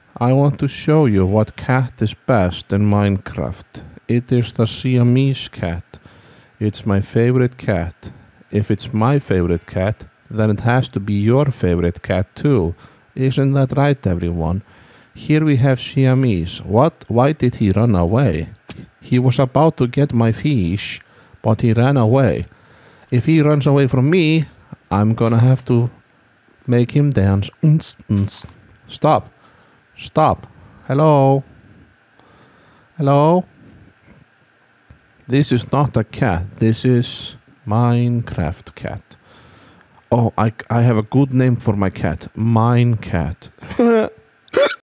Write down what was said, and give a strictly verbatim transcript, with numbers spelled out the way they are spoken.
I want to show you what cat is best in Minecraft. It is the Siamese cat. It's my favorite cat. If it's my favorite cat, then it has to be your favorite cat too. Isn't that right, everyone? Here we have Siamese. What? Why did he run away? He was about to get my fish, but he ran away. If he runs away from me, I'm gonna have to make him dance. Stop. Stop. Hello? Hello? This is not a cat. This is Minecraft cat. Oh, I, I have a good name for my cat. Mine cat.